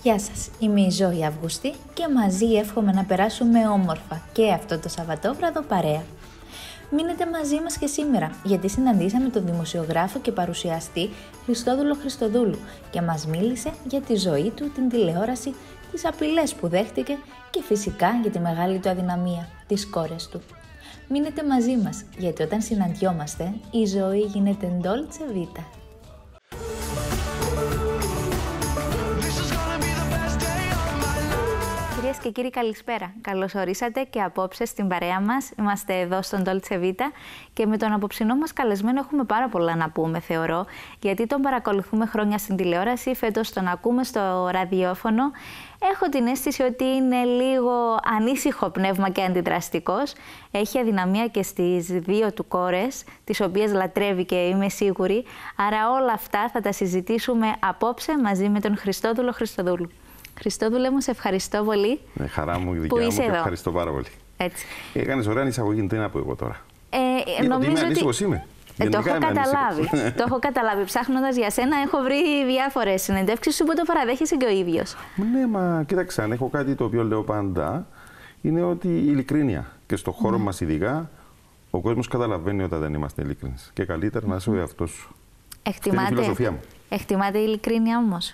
Γεια σας, είμαι η Ζωή Αυγουστή και μαζί εύχομαι να περάσουμε όμορφα και αυτό το Σαββατόβραδο παρέα. Μείνετε μαζί μας και σήμερα, γιατί συναντήσαμε τον δημοσιογράφο και παρουσιαστή Χριστόδουλο Χριστοδούλου και μας μίλησε για τη ζωή του, την τηλεόραση, τις απειλές που δέχτηκε και φυσικά για τη μεγάλη του αδυναμία, τις κόρες του. Μείνετε μαζί μας, γιατί όταν συναντιόμαστε, η ζωή γίνεται Dolce Vita. Κυρίες και κύριοι, καλησπέρα. Καλώς ορίσατε και απόψε στην παρέα μας. Είμαστε εδώ στον Dolce Vita και με τον απόψινό μας καλεσμένο έχουμε πάρα πολλά να πούμε, θεωρώ, γιατί τον παρακολουθούμε χρόνια στην τηλεόραση, φέτος τον ακούμε στο ραδιόφωνο. Έχω την αίσθηση ότι είναι λίγο ανήσυχο πνεύμα και αντιδραστικός. Έχει αδυναμία και στις δύο του κόρες, τις οποίες λατρεύει και είμαι σίγουρη. Άρα όλα αυτά θα τα συζητήσουμε απόψε μαζί με τον Χριστόδουλο Χριστοδούλου. Χριστόδουλε μου, σε ευχαριστώ πολύ. Χαρά μου, δικιά μου, και ευχαριστώ πάρα πολύ. Έτσι. Έκανες ωραία εισαγωγή, τι να πω εγώ τώρα. Νομίζω ότι ανήσυχος είμαι. Το έχω καταλάβει. Το έχω καταλάβει. Ψάχνοντας για σένα, έχω βρει διάφορες συνεντεύξεις σου που το παραδέχεσαι και ο ίδιος. Ναι, μα κοίταξε, αν έχω κάτι το οποίο λέω πάντα, είναι ότι η ειλικρίνεια. Και στον χώρο μας ειδικά, ο κόσμος καταλαβαίνει όταν δεν είμαστε ειλικρινείς. Και καλύτερα να είσαι ο εαυτός σου. Αυτή είναι η φιλοσοφία μου. Εκτιμάτε η ειλικρίνεια όμως?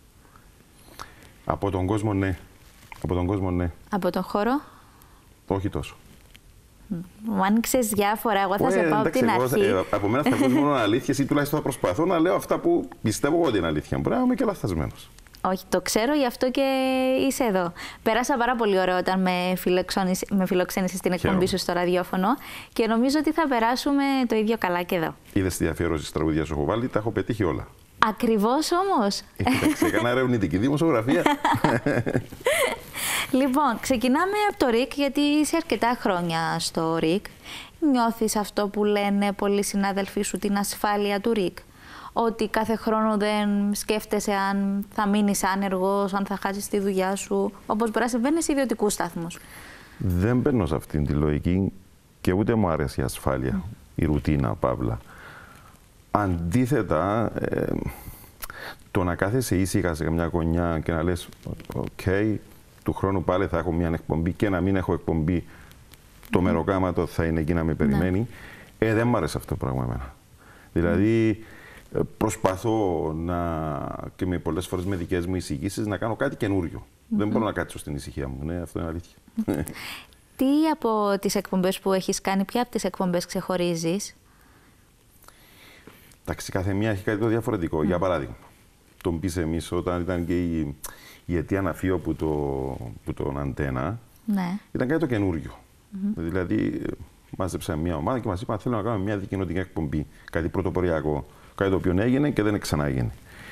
Από τον κόσμο, ναι. Από τον κόσμο, ναι. Από τον χώρο? Όχι τόσο. Μου άνοιξες διάφορα. Εγώ θα σε πάω από την αρχή. Από μένα θα πω μόνο αλήθειες ή τουλάχιστον θα προσπαθώ να λέω αυτά που πιστεύω ότι είναι αλήθεια. Μπορεί να είμαι και λαθασμένος. Όχι, το ξέρω, γι' αυτό και είσαι εδώ. Πέρασα πάρα πολύ ωραία όταν με φιλοξένησες στην εκπομπή σου στο ραδιόφωνο και νομίζω ότι θα περάσουμε το ίδιο καλά και εδώ. Είδες τι αφιερώσεις τραγουδιά σου έχω βάλει, τα έχω πετύχει όλα. Ακριβώς όμως. Κοίταξε, έκανα ερευνητική δημοσιογραφία. Λοιπόν, ξεκινάμε από το ΡΙΚ, γιατί είσαι αρκετά χρόνια στο ΡΙΚ. Νιώθεις αυτό που λένε πολλοί συνάδελφοί σου, την ασφάλεια του ΡΙΚ? Ότι κάθε χρόνο δεν σκέφτεσαι αν θα μείνεις άνεργος, αν θα χάσεις τη δουλειά σου, όπως μπορεί να συμβαίνει σε ιδιωτικούς σταθμούς? Δεν μπαίνω σε αυτήν τη λογική και ούτε μου αρέσει η ασφάλεια, η ρουτίνα, παύλα. Αντίθετα, το να κάθεσαι ήσυχα σε καμιά γωνιά και να λες «ΟΚ, του χρόνου πάλι θα έχω μια εκπομπή και να μην έχω εκπομπή, το μεροκάματο θα είναι εκεί να με περιμένει», δεν μ' αρέσει αυτό το πράγμα εμένα. Δηλαδή, προσπαθώ και με πολλές φορές με δικές μου εισηγήσεις να κάνω κάτι καινούριο. Δεν μπορώ να κάτσω στην ησυχία μου, ναι, αυτό είναι αλήθεια. Τι από τις εκπομπές που έχεις κάνει, ποια από τις εκπομπές ξεχωρίζεις? Εντάξει, κάθε μία έχει κάτι το διαφορετικό. Για παράδειγμα, τον πεις εμείς όταν ήταν και η αιτία αναφύο που τον Αντένα, ήταν κάτι το καινούριο. Δηλαδή, μάζεψαμε μια ομάδα και μας είπαν: θέλω να κάνουμε μια δικοινοτική εκπομπή. Κάτι πρωτοποριακό. Κάτι το οποίο έγινε και δεν ξανάγινε.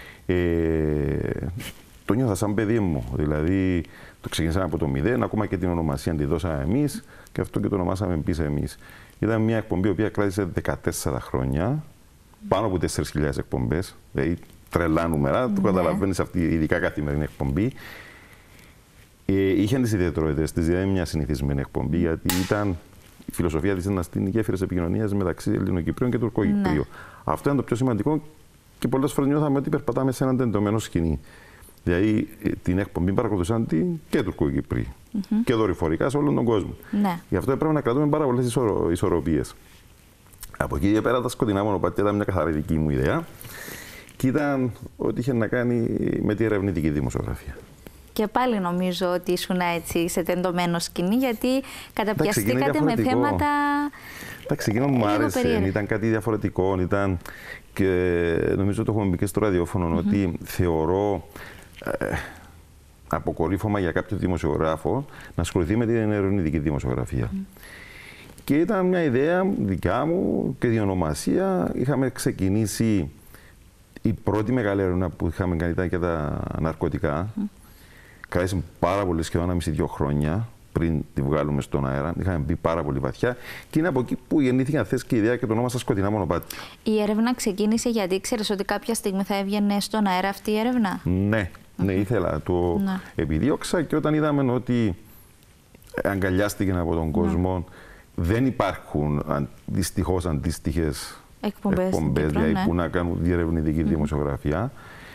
Το νιώθα σαν παιδί μου. Δηλαδή, το ξεκινήσαμε από το 0, ακόμα και την ονομασία τη δώσαμε εμείς και αυτό και το ονομάσαμε πίσω εμείς. Ήταν μια εκπομπή που κράτησε 14 χρόνια. Πάνω από 4.000 εκπομπές, δηλαδή τρελά νούμερα, το καταλαβαίνεις αυτή η ειδικά καθημερινή εκπομπή. Είχε τις ιδιαιτερότητες της, δηλαδή μια συνηθισμένη εκπομπή, γιατί η φιλοσοφία της ήταν να στείλει γέφυρες επικοινωνίας μεταξύ Ελληνοκυπρίων και Τουρκοκυπρίων. Αυτό είναι το πιο σημαντικό και πολλές φορές νιώθαμε ότι περπατάμε σε έναν τεντωμένο σκηνή. Δηλαδή την εκπομπή παρακολουθούσαν και Τουρκοκυπροί και δορυφορικά σε όλον τον κόσμο. Γι' αυτό έπρεπε να κρατούμε πάρα πολλές ισορροπίες. Από εκεί και πέρα τα σκοτεινά μονοπάτια ήταν μια καθαρή δική μου ιδέα και ήταν ότι είχε να κάνει με τη ερευνητική δημοσιογραφία. Και πάλι νομίζω ότι ήσουν έτσι σε τεντωμένο σκηνή, γιατί καταπιαστήκατε με θέματα. Εντάξει, εκείνο μου άρεσε, ήταν κάτι διαφορετικό, και νομίζω το έχουμε μπει και στο ραδιόφωνο, ότι θεωρώ αποκορύφωμα για κάποιο δημοσιογράφο να ασχοληθεί με την ερευνητική δημοσιογραφία. Και ήταν μια ιδέα δικιά μου και διονομασία. Είχαμε ξεκινήσει, η πρώτη μεγάλη έρευνα που είχαμε κάνει ήταν για τα ναρκωτικά. Κράτησε πάρα πολύ, σχεδόν 1,5-2 χρόνια πριν τη βγάλουμε στον αέρα. Είχαμε μπει πάρα πολύ βαθιά και είναι από εκεί που γεννήθηκε αν θες και η ιδέα και το ονόμασα Σκοτεινά Μονοπάτια. Η έρευνα ξεκίνησε γιατί ήξερες ότι κάποια στιγμή θα έβγαινε στον αέρα αυτή η έρευνα? Ναι, ήθελα. Το επιδίωξα και όταν είδαμε ότι αγκαλιάστηκε από τον κόσμο. Δεν υπάρχουν δυστυχώς αντίστοιχες εκπομπές δηλαδή, που να κάνουν διερευνητική δημοσιογραφία.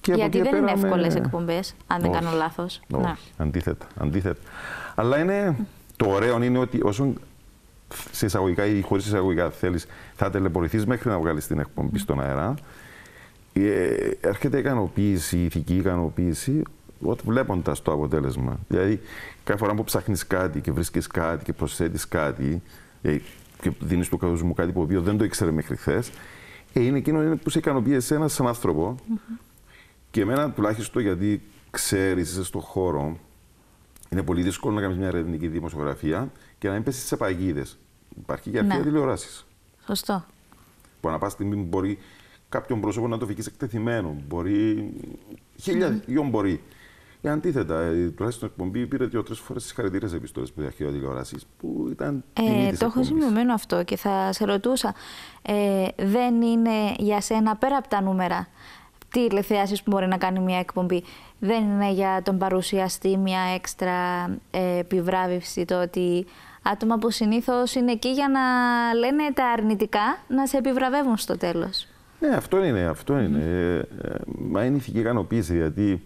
Γιατί δεν είναι εύκολες εκπομπές, αν δεν κάνω λάθος. Όχι, αντίθετα. Αλλά είναι, το ωραίο είναι ότι όσο σε εισαγωγικά ή χωρίς εισαγωγικά θέλεις, θα τελεπορηθείς μέχρι να βγάλεις την εκπομπή στον αέρα. Έρχεται ικανοποίηση, ηθική ικανοποίηση, βλέποντας το αποτέλεσμα. Δηλαδή, κάθε φορά που ψάχνεις κάτι και βρίσκεις κάτι και προσθέτεις κάτι και δίνεις του κόσμου κάτι που δεν το ήξερε μέχρι χθες, είναι εκείνο που σε ικανοποιεί εσένα σαν άνθρωπο. Και εμένα τουλάχιστον, γιατί ξέρεις, είσαι στον χώρο, είναι πολύ δύσκολο να κάνεις μια ερευνητική δημοσιογραφία και να μην πέσεις σε παγίδες. Υπάρχει και αρχαία τηλεοράσεις. Σωστό. Που ανά πάσα στιγμή μπορεί κάποιον πρόσωπο να το φυκείς εκτεθειμένο. Μπορεί. Χιλιάδων μπορεί. Αντίθετα, τουλάχιστον στην εκπομπή πήρε 2-3 φορές συγχαρητήριες επιστολές που αρχαία τηλεοράσεις που ήταν. Το έχω σημειωμένο αυτό και θα σε ρωτούσα. Δεν είναι για σένα πέρα από τα νούμερα τηλεθεάσεις που μπορεί να κάνει μια εκπομπή, δεν είναι για τον παρουσιαστή μια έξτρα επιβράβευση, το ότι άτομα που συνήθως είναι εκεί για να λένε τα αρνητικά να σε επιβραβεύουν στο τέλος? Ναι, αυτό είναι. Μα είναι ηθική ικανοποίηση, γιατί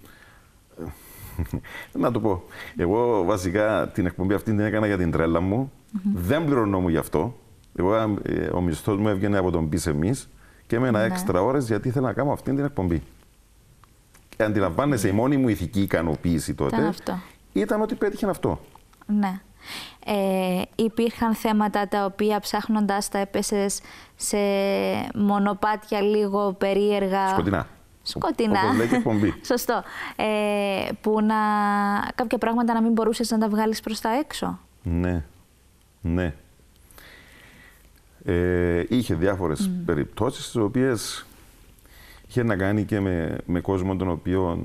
να το πω, εγώ βασικά την εκπομπή αυτή την έκανα για την τρέλα μου, δεν πληρωνόμουν γι' αυτό. Εγώ, ο μισθός μου έβγαινε από τον πεις εμείς και έμενα έξτρα ώρες γιατί ήθελα να κάνω αυτή την εκπομπή. Και αντιλαμβάνεσαι, η μόνη μου ηθική ικανοποίηση τότε ήταν ότι πέτυχε αυτό. Ναι. Υπήρχαν θέματα τα οποία ψάχνοντας τα έπεσες σε μονοπάτια λίγο περίεργα. Σκοτεινά. Όπως λέει και εκπομπή. Σωστό. Που κάποια πράγματα να μην μπορούσες να τα βγάλεις προς τα έξω. Ναι. Είχε διάφορες περιπτώσεις, τις οποίες είχε να κάνει και με κόσμο τον οποίο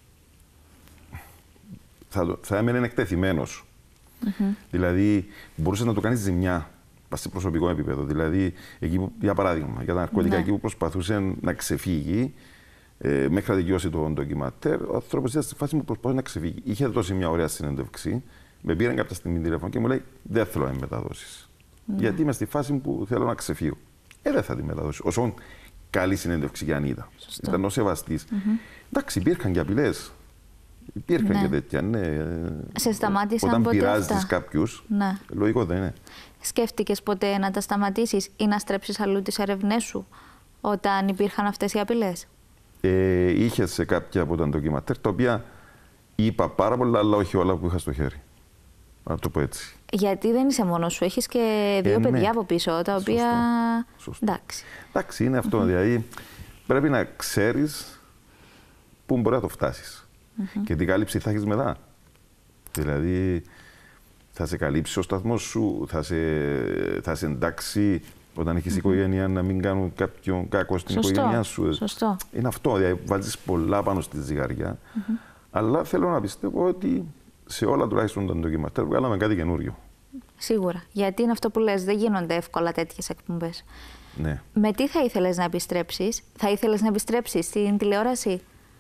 θα έμενε εκτεθειμένος. Δηλαδή, μπορούσε να του κάνει ζημιά σε προσωπικό επίπεδο. Δηλαδή, εκεί που, για παράδειγμα, για τα ναρκωτικά, εκεί που προσπαθούσε να ξεφύγει, μέχρι να δικαιώσει το ντοκιματέρ, ο άνθρωπος ήταν στη φάση που προσπαθούσε να ξεφύγει. Είχε δώσει μια ωραία συνέντευξη, με πήραν κάποια στιγμή τηλέφωνο και μου λέει: δεν θέλω να με μεταδώσεις. Γιατί είμαι στη φάση που θέλω να ξεφύγω. Δεν θα τη μεταδώσει. Όσο καλή συνέντευξη και αν είδα. Ήταν ο σεβαστής. Εντάξει, υπήρχαν και απειλές. Υπήρχαν και τέτοια. Σε σταμάτησαν όταν ποτέ πειράζεις κάποιους, λογικό δεν είναι. Σκέφτηκες ποτέ να τα σταματήσεις ή να στρέψεις αλλού τις ερευνές σου όταν υπήρχαν αυτές οι απειλές? Είχε σε κάποια από τα ντοκιματέρ, τα οποία είπα πάρα πολλά, αλλά όχι όλα που είχα στο χέρι. Να το πω έτσι. Γιατί δεν είσαι μόνος σου, έχεις και δύο παιδιά από πίσω, τα οποία. Σωστό. Εντάξει, είναι αυτό. Δηλαδή, πρέπει να ξέρεις πού μπορεί να το φτάσεις. Και την κάλυψη θα έχεις μετά. Δηλαδή, θα σε καλύψει ο σταθμός σου, θα σε εντάξει όταν έχεις οικογένεια να μην κάνουν κάποιον κακό στην οικογένειά σου. Σωστό. Είναι αυτό. Δηλαδή, βάζεις πολλά πάνω στη ζυγαριά. Αλλά θέλω να πιστεύω ότι σε όλα τουλάχιστον τα ντοκιματέρ βγάλαμε κάτι καινούριο. Σίγουρα. Γιατί είναι αυτό που λες, δεν γίνονται εύκολα τέτοιες εκπομπές. Ναι. Με τι θα ήθελες να επιστρέψεις? Θα ήθελες να επιστρέψεις στην τηλεόραση?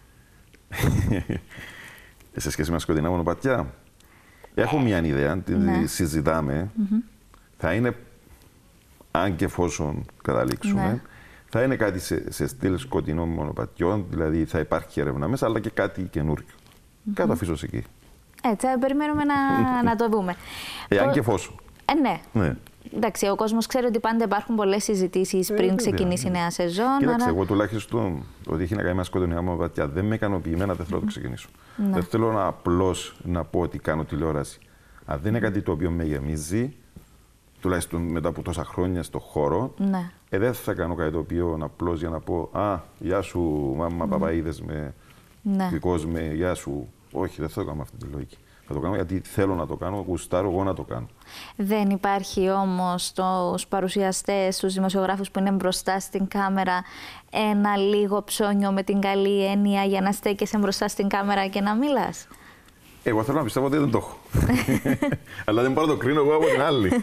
Σε σχέση με σκοτεινά μονοπατιά. Έχω μια ιδέα, τη συζητάμε. Θα είναι, αν και εφόσον καταλήξουμε, θα είναι κάτι σε στυλ σκοτεινών μονοπατιών, δηλαδή θα υπάρχει έρευνα μέσα, αλλά και κάτι καινούριο. Κάτω αφήσω εκεί. Έτσι, περιμένουμε να το δούμε. Αν και εφόσον. Ναι. Εντάξει, ο κόσμος ξέρει ότι πάντα υπάρχουν πολλές συζητήσεις πριν ξεκινήσει η νέα σεζόν. Κοίταξε, εγώ τουλάχιστον ότι έχει να κάνει με σκοτεινά μονοπατιά δεν με ικανοποιεί, δεν θέλω να το ξεκινήσω. Δεν θέλω απλώς να πω ότι κάνω τηλεόραση. Αν δεν είναι κάτι το οποίο με γεμίζει, τουλάχιστον μετά από τόσα χρόνια στο χώρο, δεν θα κάνω κάτι το οποίο απλώς για να πω «Α, γεια σου, μάμα, παπά, είδες με, δικός με, γεια σου». Όχι, δεν θα το κάνω αυτή τη λογική. Θα το κάνω γιατί θέλω να το κάνω, γουστάρω εγώ να το κάνω. Δεν υπάρχει όμως στους παρουσιαστές, στους δημοσιογράφους που είναι μπροστά στην κάμερα ένα λίγο ψώνιο με την καλή έννοια για να στέκεσαι μπροστά στην κάμερα και να μιλάς? Εγώ θέλω να πιστεύω ότι δεν το έχω. Αλλά δεν μπορώ να το κρίνω εγώ από την άλλη.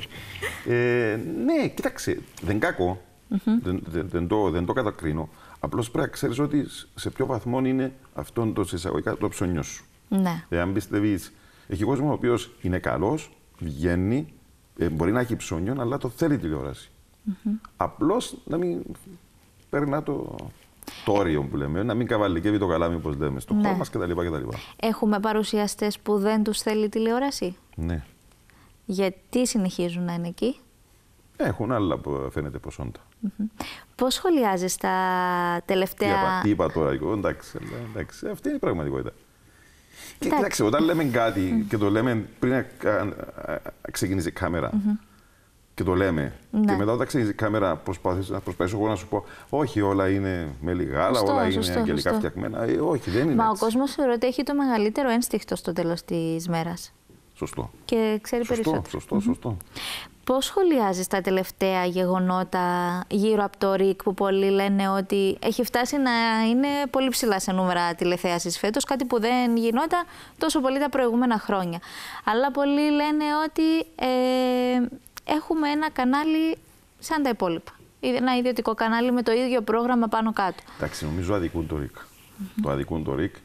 Ναι, κοίταξε, δεν κακό. Δεν το κατακρίνω. Απλώς πρέπει να ξέρεις ότι σε ποιο βαθμό είναι αυτό το εισαγωγικά το ψωνιό σου. Ναι. Αν πιστεύεις, έχει κόσμο ο οποίος είναι καλός, βγαίνει, μπορεί να έχει ψώνιο, αλλά το θέλει τηλεόραση. Απλώς να μην περνά το Το όριο που λέμε, να μην καβαλικεύει το καλάμι, όπως λέμε, στο χώρο μας κτλ. Έχουμε παρουσιαστές που δεν τους θέλει τηλεόραση. Ναι. Γιατί συνεχίζουν να είναι εκεί? Έχουν άλλα που φαίνεται προσόντα. Πώς σχολιάζεις τα τελευταία... Τι είπα τώρα, εντάξει, αυτή είναι η πραγματικότητα. Και κοιτάξτε, όταν λέμε κάτι και το λέμε πριν να ξεκινήσει η κάμερα και το λέμε, και μετά όταν ξεκινήσει η κάμερα προσπαθήσω εγώ να σου πω όχι, όλα είναι με λιγάλα, όλα είναι αγγελικά φτιαγμένα. Όχι, δεν είναι. Μα έτσι. ο κόσμος θεωρεί ότι έχει το μεγαλύτερο ένστικτο στο τέλος της μέρας. Σωστό. Και ξέρει περισσότερο. Σωστό. Πώς σχολιάζεις τα τελευταία γεγονότα γύρω από το ΡΙΚ, που πολλοί λένε ότι έχει φτάσει να είναι πολύ ψηλά σε νούμερα τηλεθέασης φέτος, κάτι που δεν γινόταν τόσο πολύ τα προηγούμενα χρόνια. Αλλά πολλοί λένε ότι έχουμε ένα κανάλι σαν τα υπόλοιπα. Ένα ιδιωτικό κανάλι με το ίδιο πρόγραμμα πάνω κάτω. Εντάξει, νομίζω αδικούν το ΡΙΚ. Το αδικούν το ΡΙΚ.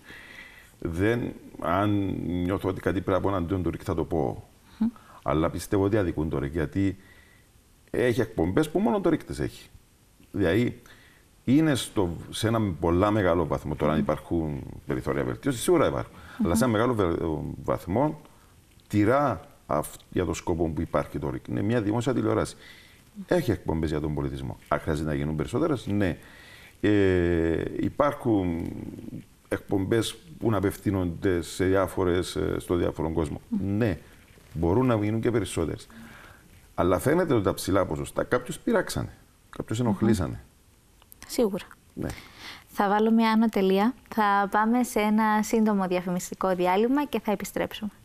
Αν νιώθω ότι κάτι πρέπει από αντίον του ΡΙΚ θα το πω. Αλλά πιστεύω ότι αδικούν το ΡΙΚ, γιατί έχει εκπομπές που μόνο το ΡΙΚ τις έχει. Δηλαδή είναι σε ένα πολλά μεγάλο βαθμό. Τώρα, αν υπάρχουν περιθώρια βελτίωσης, σίγουρα υπάρχουν. Αλλά σε ένα μεγάλο βαθμό τηρά για το σκοπό που υπάρχει το ΡΙΚ. Είναι μια δημόσια τηλεόραση. Έχει εκπομπές για τον πολιτισμό. Αν χρειάζεται να γίνουν περισσότερες, ναι. Υπάρχουν εκπομπές που να απευθύνονται στο διάφορο κόσμο. Ναι. Μπορούν να γίνουν και περισσότερες. Αλλά φαίνεται ότι τα ψηλά ποσοστά κάποιους πειράξανε, κάποιους ενοχλήσανε. Σίγουρα. Ναι. Θα βάλω μια άνω τελεία. Θα πάμε σε ένα σύντομο διαφημιστικό διάλειμμα και θα επιστρέψουμε.